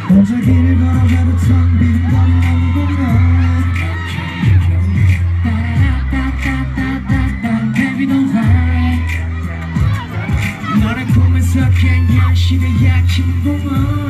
혼자 길을 걸어가도 텅 빈 거리 너무 보면 따라따따따따따 Baby don't worry 너란 꿈에서 그냥 현실의 약힌 공원